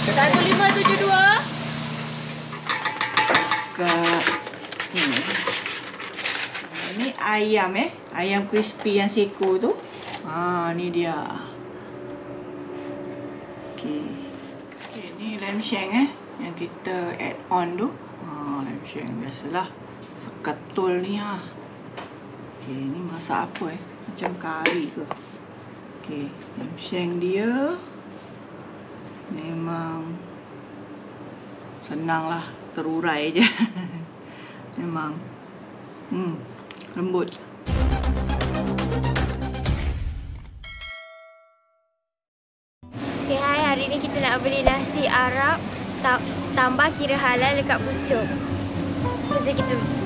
1572. Ini ayam ayam crispy yang seko tu. Ni dia. Okey, ni lamb shank yang kita add on tu. Lamb shank biasalah. Seketul ni Okey, ni masak apa macam kari ke? Okey, lamb shank dia memang senang lah, terurai je. Memang lembut. Okay, hai, hari ni kita nak beli nasi Arab tambah kira halal dekat Puchong. Jom kita beli.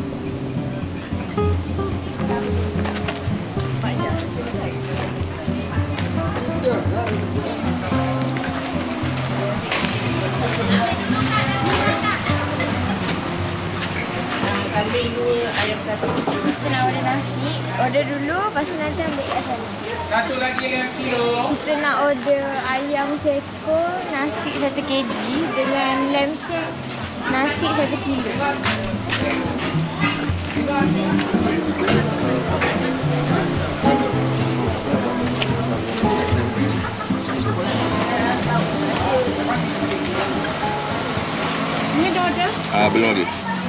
Kambing 2, ayam 1. Kita nak order nasi. Order dulu, lepas tu nanti ambil kat sana. Satu lagi 5 kilo. Kita nak order ayam seko, nasi 1 kg dengan lamb shank, nasi 1 kilo. Ni dah order? Belum lagi.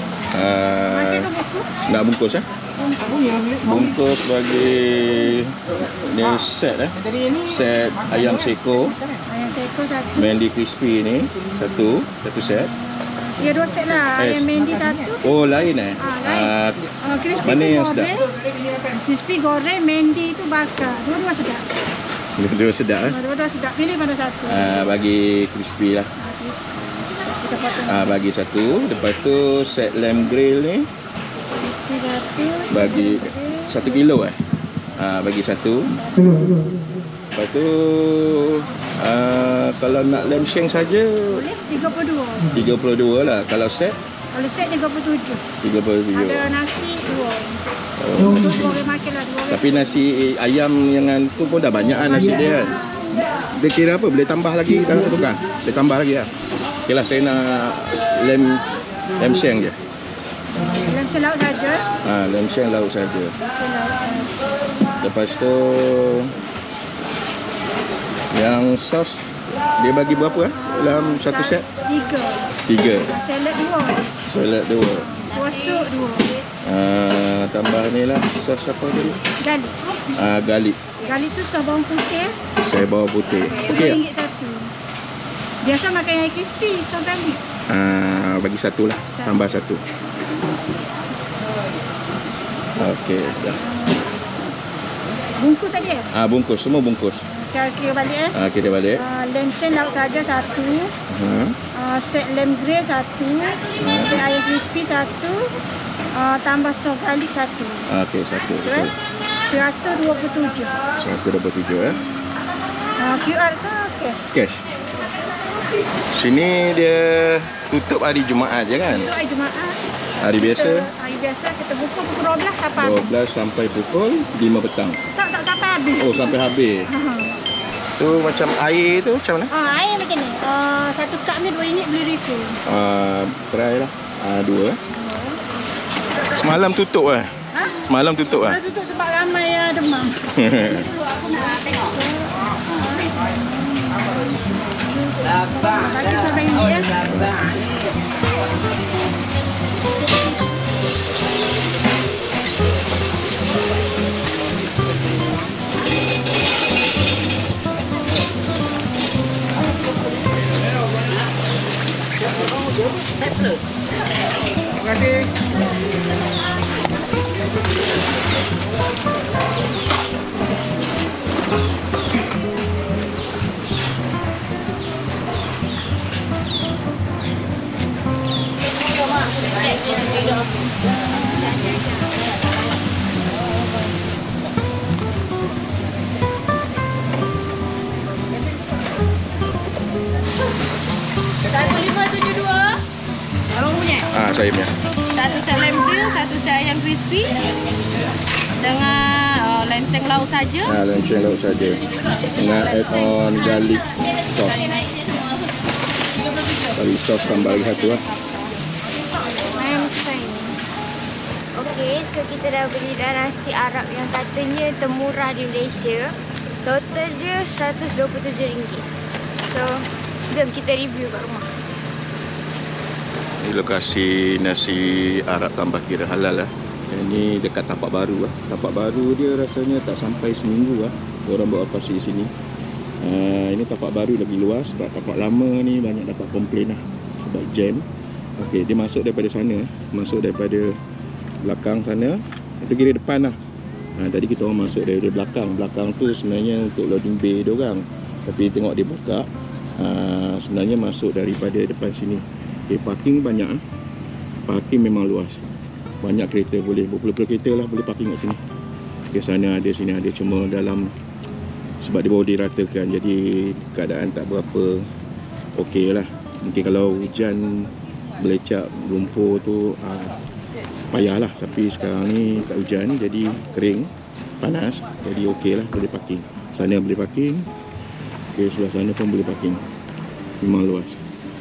Nak bungkus bungkus bagi ni set set ayam seko, Ayam seko 1. Mandy crispy ni satu set. Ya, 2 set lah. Ayam Mandy 1. Oh, lain lain. Crispy Mana tu yang goreng. Crispy goreng, Mandy tu bakar. Dua-dua sedap. Dua sedap Dua-dua sedap. Pilih mana satu. Bagi crispy lah. Kita potong. Bagi satu. Lepas tu set lamb grill ni Crispy 1. bagi 1 kilo bagi satu. Lepas tu kalau nak lamb shank saja Boleh 32. 32 lah. Kalau set Kalau set 37. 37. Ada nasi 2. Boleh makan lah 2. Tapi nasi ayam yang tu pun dah banyak nasi dia kan. Dia kira apa? Boleh tambah lagi dalam satu kan? Boleh tambah lagi lah. Okay lah, saya nak lamb shank je. Lamb shank lauk saja. Lamb shank lauk saja. Lepas tu yang sos dia bagi berapa dalam satu set? 3. Salad 2. Kuah sup 2. Tambah ni lah sos apa tadi? Garlic. Garlic. Garlic tu sos bawang putih. Saya bawa putih. Okey. RM2 satu. Biasa makan yang crispy, sos garlic. Bagi satu lah. Tambah satu. Okey, dah. Bungkus tadi Bungkus, semua bungkus. Kira balik Kita balik. lamb shank lauk saja 1. Set lamb grill 1. Set ayam crispy 1. Tambah sos garlic 1. Okey, satu. 127. 127 QR ke cash? Cash. Sini dia tutup hari Jumaat je kan? Hari Jumaat. Hari biasa? Hari biasa kita buka pukul 12 sampai habis. 12 sampai pukul 5 petang. Tak sampai habis. Oh, sampai habis. Tu macam air tu macam mana? Air macam ni. Satu cup ni RM2 beli refill. Try lah. 2. Semalam tutup Semalam tutup Dah tutup sebab ramai yang demam. Lagi sampai ini Terima kasih. Saya punya. Satu set lamb grill, satu set ayam crispy dengan lamb shank lauk saja. Lamb shank lauk saja. Dengan add on garlic sauce. Garlic sauce tambah lagi satu lah. I'm fine. Okay, so kita dah beli dah nasi Arab yang katanya termurah di Malaysia. Total dia RM127. So, jom kita review kat rumah. Ini lokasi nasi Arab tambah kira halal lah. Ini dekat Tapak Baru lah. Tapak Baru dia rasanya tak sampai seminggu lah orang buat operasi di sini. Ini Tapak Baru lagi luas. Sebab Tapak Lama ni banyak dapat komplain lah sebab jam. Okey, dia masuk daripada sana, masuk daripada belakang sana. Itu kira depan lah. Tadi kita orang masuk dari belakang. Belakang tu sebenarnya untuk loading bay dia orang. Tapi tengok dia buka, sebenarnya masuk daripada depan sini. Okay, parking banyak. Parking memang luas. Banyak kereta boleh, berpuluh-puluh kereta lah boleh parking kat sini. Okay, sana ada, sini ada. Cuma dalam, sebab dia baru diratakan, jadi keadaan tak berapa okey lah. Mungkin kalau hujan belecak lumpur tu payahlah. Tapi sekarang ni tak hujan, jadi kering, panas, jadi okey lah, boleh parking. Sana boleh parking. Okay, sebelah sana pun boleh parking. Memang luas.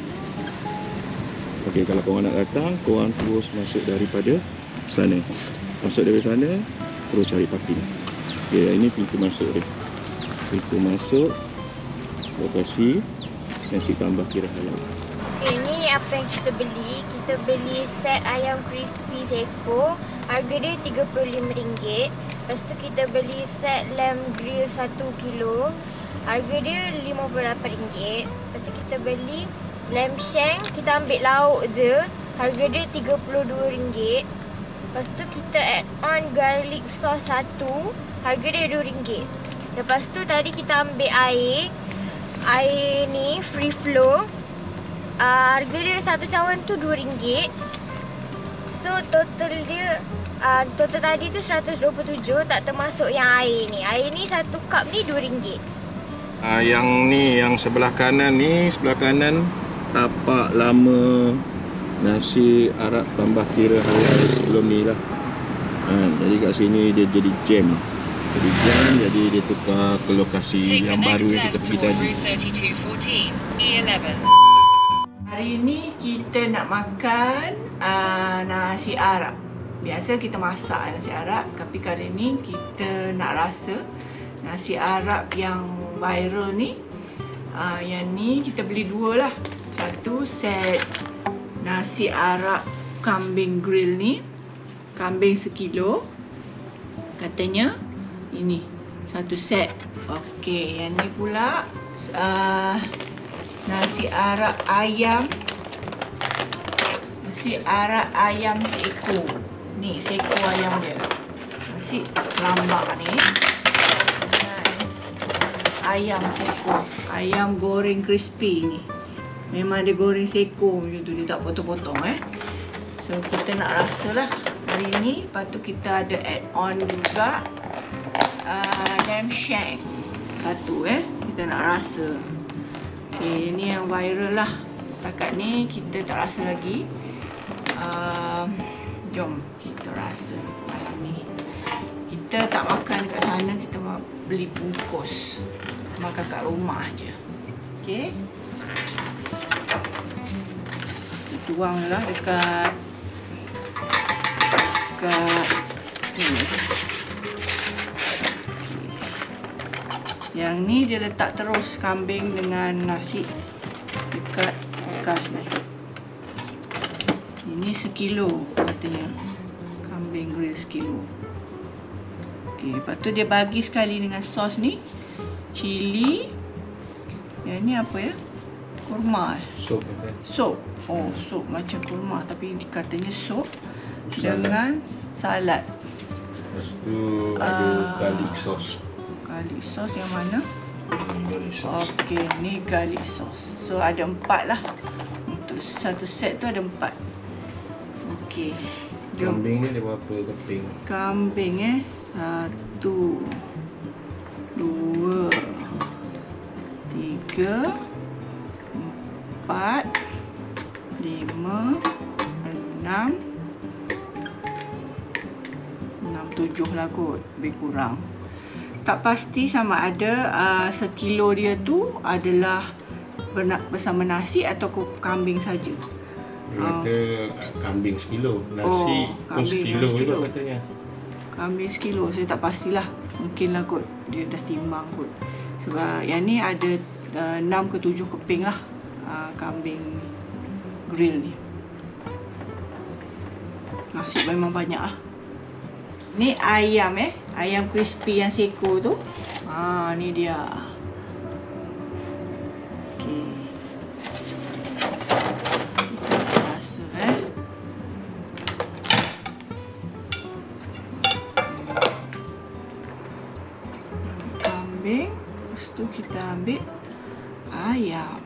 Okey, kalau korang nak datang, korang terus masuk daripada sana. Masuk dari sana, terus cari parking. Okey, ini pintu masuk dia. Pintu masuk lokasi nasi tambah kira halal. Okay, ni apa yang kita beli. Kita beli set ayam crispy seko. Harga dia RM35. Lepas tu kita beli set lamb grill 1 kilo. Harga dia RM58. Lepas tu kita beli lamb shank, kita ambil lauk je. Harga dia RM32. Lepas tu kita add on garlic sauce 1. Harga dia RM2. Lepas tu tadi kita ambil air. Air ni free flow. Harga dia satu cawan tu RM2. So total dia total tadi tu 127, tak termasuk yang air ni. Air ni satu cup ni RM2. Yang ni, yang sebelah kanan ni, sebelah kanan Tapak Lama nasi Arab tambah kira halal sebelum ni lah. Jadi kat sini dia jadi jam. Jadi dia tukar ke lokasi yang baru yang kita pergi tadi. Hari ni kita nak makan nasi Arab. Biasa kita masak nasi Arab, tapi kali ni kita nak rasa nasi Arab yang viral ni. Yang ni kita beli dua lah. Satu set nasi Arab kambing grill ni, kambing sekilo. Katanya ini satu set. Okey, yang ni pula nasi Arab ayam. Nasi Arab ayam seekor. Ni seekor ayam dia. Nasi selambak ni. Ayam seekor. Ayam goreng crispy ni. Memang dia goreng seekor macam tu. Dia tak potong-potong So kita nak rasa lah hari ni. Lepas tu kita ada add on juga lamb shank 1 kita nak rasa. Okay, ni yang viral lah. Setakat ni kita tak rasa lagi. Jom kita rasa malam ni. Kita tak makan kat sana, kita beli bungkus. Makan kat rumah je. Okay, kita tuang lah dekat ni. Yang ni dia letak terus kambing dengan nasi dekat bekas ni. Ini sekilo katanya. Kambing grill sekilo. Okey, lepas tu dia bagi sekali dengan sos ni. Cili. Yang ni apa ya? Kurma. Sup. Sup. Oh, sup macam kurma tapi katanya sup dengan salad. Lepas tu ada garlic sauce. Garlic sauce yang mana? Garlic sauce. Okey, ni garlic sauce. So ada 4 lah. Untuk satu set tu ada 4. Okey. Jom. Kambing ni ada berapa keping? Kambing 1, 2, 3, 4, 5, 6, 7 lah kot. Lebih kurang. Tak pasti sama ada sekilo dia tu adalah bersama nasi atau kambing saja? Dia kata kambing sekilo, nasi pun sekilo juga katanya. Kambing sekilo, saya tak pastilah. Mungkinlah kot dia dah timbang kot. Sebab yang ni ada 6 ke 7 keping lah kambing grill ni. Nasi memang banyak lah. Ni ayam ayam crispy yang seko tu. Ni dia. Okey. Rasa kambing, lepas tu kita ambil ayam.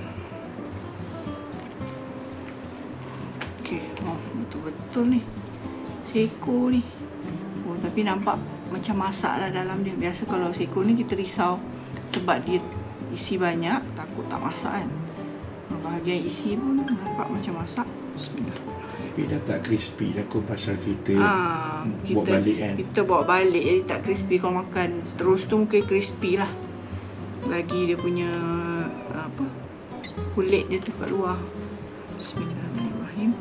Okey, betul-betul ni. Seko ni. Tapi nampak macam masak lah dalam dia. Biasa kalau seko ni kita risau sebab dia isi banyak, takut tak masak kan. Bahagian isi pun nampak macam masak. Bismillah. Tapi dah tak crispy dah kot pasal kita bawa balik kan. Kita bawa balik jadi tak crispy. Kalau makan terus tu mungkin crispy lah. Lagi dia punya kulit dia tu kat luar. Bismillahirrahmanirrahim.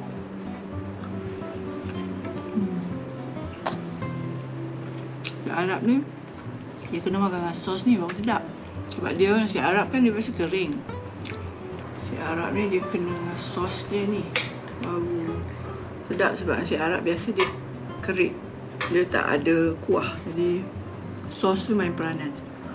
Nasi Arab ni dia kena makan dengan sos ni baru sedap. Sebab dia nasi Arab kan dia biasa kering. Nasi Arab ni dia kena dengan sos dia ni baru sedap. Sebab nasi Arab biasa dia kering, dia tak ada kuah, jadi sos tu main peranan.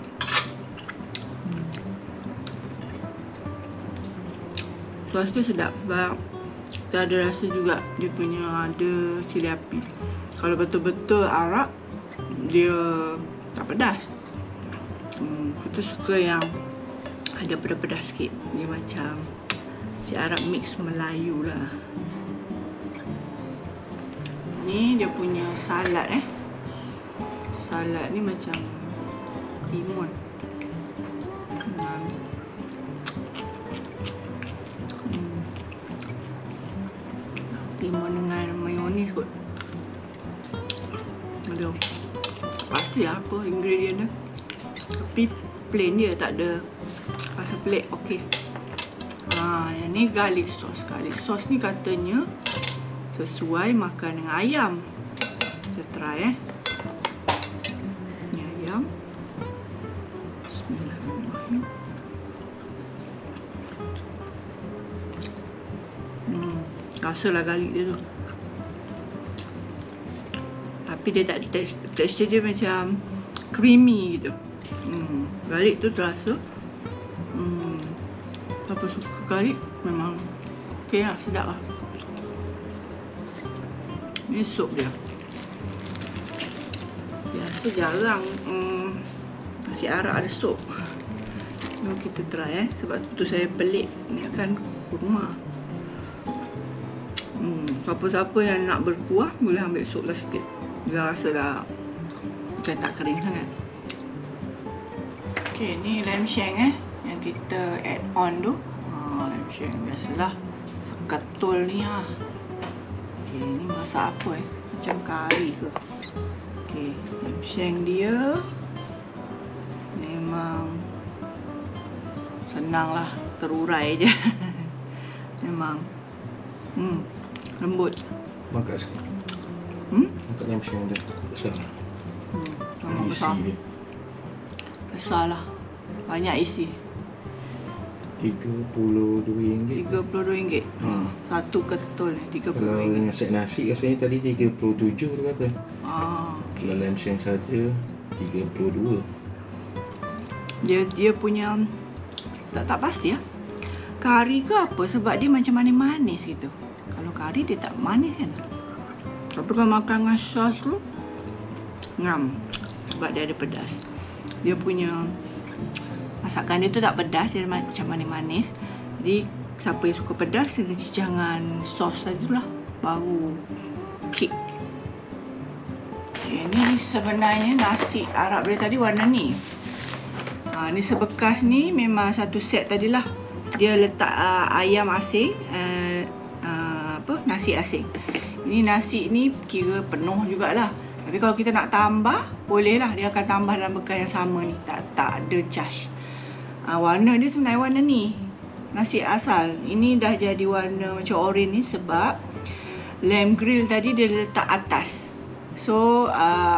Sos tu sedap sebab kita ada rasa juga dia punya ada cili api. Kalau betul-betul Arab dia tak pedas. Kita suka yang ada pedas-pedas sikit. Dia macam si Arab mix Melayu lah. Ni dia punya salad Salad ni macam timun. Timun dengan mayonis kot. Aduh, pasti lah apa ingredient dia. Tapi plain dia, tak ada rasa pelik. Okey. Yang ni garlic sauce. Garlic sauce ni katanya sesuai makan dengan ayam. Kita try Ni ayam. Bismillahirrahmanirrahim. Rasalah garlic dia tu. Tapi dia tak ada tekstur dia macam creamy gitu. Garlic tu terasa. Siapa suka garlic memang okey lah, sedap lah. Ni sup dia. Biasa jarang nasi Arab ada sup. Jom kita try sebab tu saya pelik. Ni akan kurma. Siapa-siapa yang nak berkuah boleh ambil sup lah sikit. Dia rasa dah macam tak kering sangat. Okey, ni lamb shank yang kita add on tu. Lamb shank biasalah. Seketul ni Okey, ni masak apa macam kari ke? Okey, lamb shank dia memang senang lah, terurai je. Memang lembut. Makan sikit. Makan lamb shank dia besar. Memang besar. Isi dia besar lah. Banyak isi. RM32. RM32. Satu ketul ni RM32. Kalau dengan set nasi rasanya tadi RM37 tu kata. Okay. Kalau lamb shank saja RM32. Dia punya tak pasti lah. Kari ke apa, sebab dia macam manis-manis gitu. Kalau kari dia tak manis kan. Tapi kalau makan dengan sos tu ngam. Sebab dia ada pedas. Dia punya masakan dia tu tak pedas, dia macam manis-manis. Jadi siapa yang suka pedas, dia cicangan sos sajalah baru kick. Okay, ni sebenarnya nasi Arab dia tadi warna ni. Ni sebekas ni memang satu set tadilah. Dia letak ayam asing, nasi asing. Ini nasi ni kira penuh jugalah. Tapi kalau kita nak tambah, boleh lah. Dia akan tambah dalam bekal yang sama ni. Tak ada charge. Warna dia sebenarnya warna ni, nasi asal. Ini dah jadi warna macam oren ni sebab lamb grill tadi dia letak atas. So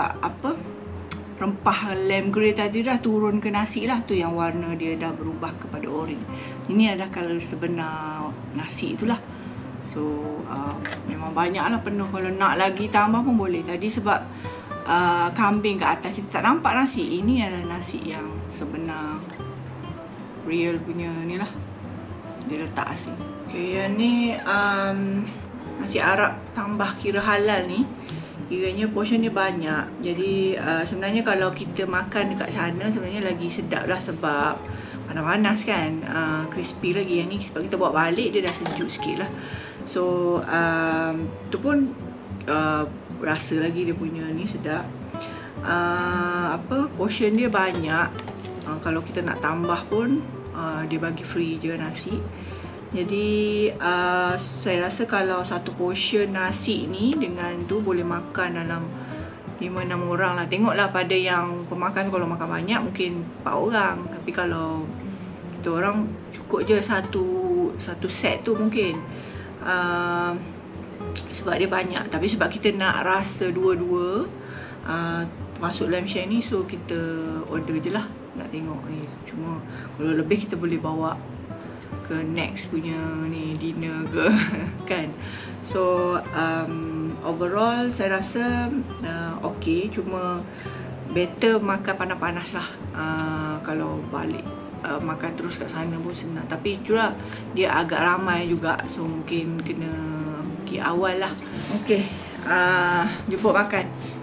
rempah lamb grill tadi dah turun ke nasi lah. Tu yang warna dia dah berubah kepada oren. Ini adalah colour sebenar nasi itulah. So memang banyak lah, penuh. Kalau nak lagi tambah pun boleh. Tadi sebab kambing kat atas kita tak nampak nasi. Ini adalah nasi yang sebenar, real punya ni lah. Dia letak nasi. Okay, yang ni nasi Arab tambah kira halal ni. Kiranya portion dia banyak. Jadi sebenarnya kalau kita makan dekat sana sebenarnya lagi sedap lah sebab panas-panas kan. Crispy lagi. Yang ni sebab kita bawa balik dia dah sejuk sikit lah. So tu pun rasa lagi dia punya ni sedap. Portion dia banyak. Kalau kita nak tambah pun dia bagi free je nasi. Jadi saya rasa kalau satu portion nasi ni dengan tu boleh makan dalam 5-6 orang lah. Tengoklah pada yang pemakan tu, kalau makan banyak mungkin 4 orang. Tapi kalau kita orang cukup je satu set tu mungkin. Sebab dia banyak. Tapi sebab kita nak rasa dua-dua masuk lamb shank ni, so kita order je lah. Nak tengok ni. Cuma kalau lebih kita boleh bawa ke next punya ni dinner ke kan. So overall saya rasa okay, cuma better makan panas-panas lah. Kalau balik makan terus kat sana pun senang. Tapi itulah dia agak ramai juga, so mungkin kena pergi awal lah. Okay, jemput makan.